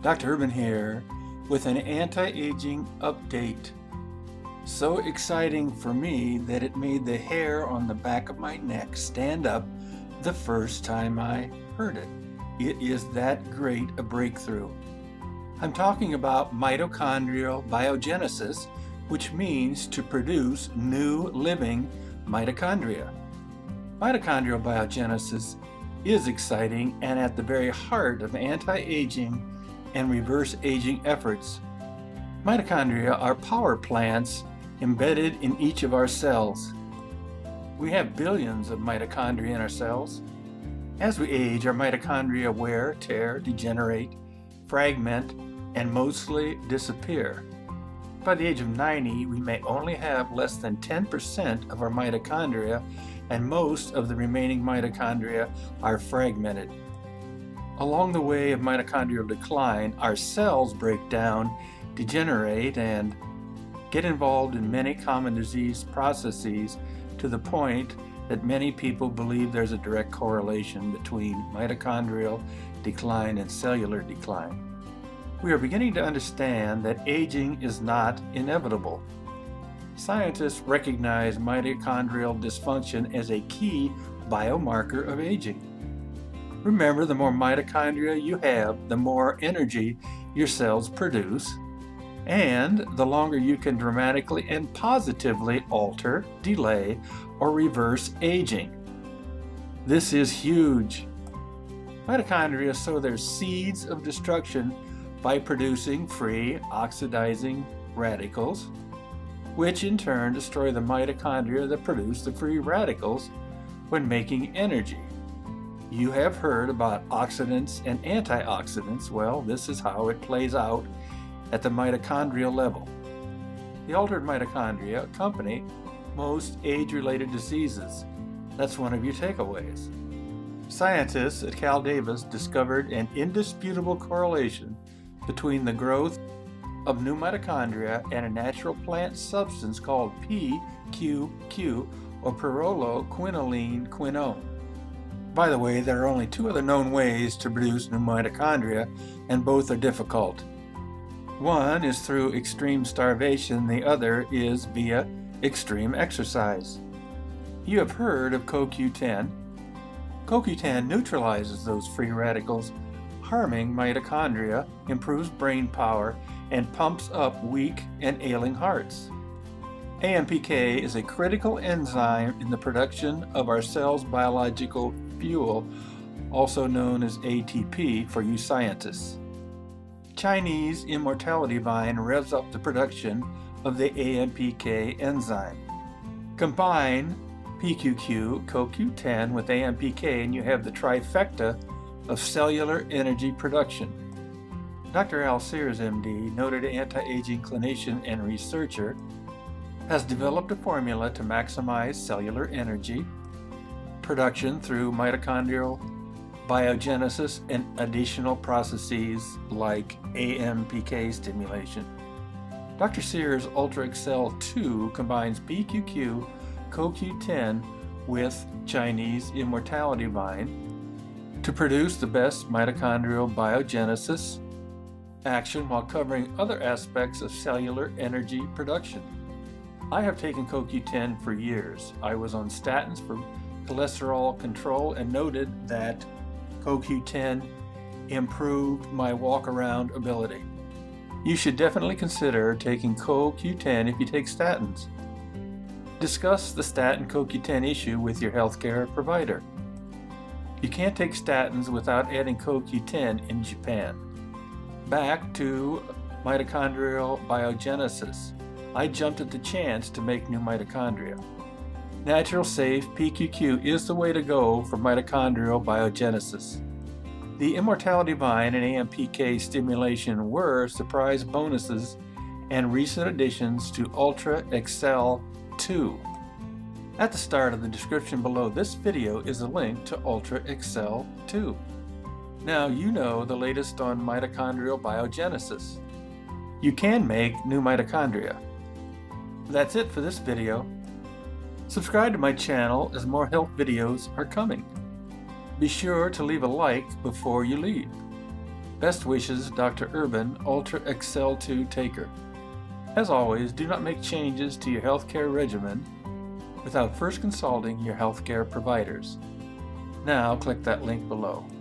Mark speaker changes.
Speaker 1: Dr. Urban here with an anti-aging update. So exciting for me that it made the hair on the back of my neck stand up the first time I heard it. It is that great a breakthrough. I'm talking about mitochondrial biogenesis, which means to produce new living mitochondria. Mitochondrial biogenesis is exciting and at the very heart of anti-aging and reverse aging efforts. Mitochondria are power plants embedded in each of our cells. We have billions of mitochondria in our cells. As we age, our mitochondria wear, tear, degenerate, fragment, and mostly disappear. By the age of 90, we may only have less than 10% of our mitochondria, and most of the remaining mitochondria are fragmented. Along the way of mitochondrial decline, our cells break down, degenerate, and get involved in many common disease processes to the point that many people believe there's a direct correlation between mitochondrial decline and cellular decline. We are beginning to understand that aging is not inevitable. Scientists recognize mitochondrial dysfunction as a key biomarker of aging. Remember, the more mitochondria you have, the more energy your cells produce, and the longer you can dramatically and positively alter, delay, or reverse aging. This is huge. Mitochondria sow their seeds of destruction by producing free oxidizing radicals, which in turn destroy the mitochondria that produce the free radicals when making energy. You have heard about oxidants and antioxidants. Well, this is how it plays out at the mitochondrial level. The altered mitochondria accompany most age-related diseases. That's one of your takeaways. Scientists at Cal Davis discovered an indisputable correlation between the growth of new mitochondria and a natural plant substance called PQQ or pyrroloquinoline. By the way, there are only two other known ways to produce new mitochondria, and both are difficult. One is through extreme starvation, the other is via extreme exercise. You have heard of CoQ10. CoQ10 neutralizes those free radicals, harming mitochondria, improves brain power, and pumps up weak and ailing hearts. AMPK is a critical enzyme in the production of our cell's biological fuel, also known as ATP for you scientists. Chinese immortality vine revs up the production of the AMPK enzyme. Combine PQQ, CoQ10 with AMPK and you have the trifecta of cellular energy production. Dr. Al Sears, MD, noted anti-aging clinician and researcher, has developed a formula to maximize cellular energy production through mitochondrial biogenesis and additional processes like AMPK stimulation. Dr. Sears' Ultra Accel II combines PQQ, CoQ10 with Chinese immortality vine to produce the best mitochondrial biogenesis action while covering other aspects of cellular energy production. I have taken CoQ10 for years. I was on statins for cholesterol control and noted that CoQ10 improved my walk-around ability. You should definitely consider taking CoQ10 if you take statins. Discuss the statin CoQ10 issue with your healthcare provider. You can't take statins without adding CoQ10 in Japan. Back to mitochondrial biogenesis. I jumped at the chance to make new mitochondria. Natural, safe PQQ is the way to go for mitochondrial biogenesis. The immortality vine and AMPK stimulation were surprise bonuses and recent additions to Ultra Accel II. At the start of the description below this video is a link to Ultra Accel II. Now you know the latest on mitochondrial biogenesis. You can make new mitochondria. That's it for this video. Subscribe to my channel as more health videos are coming. Be sure to leave a like before you leave. Best wishes, Dr. Urban, Ultra Accel II taker. As always, do not make changes to your healthcare regimen without first consulting your healthcare providers. Now click that link below.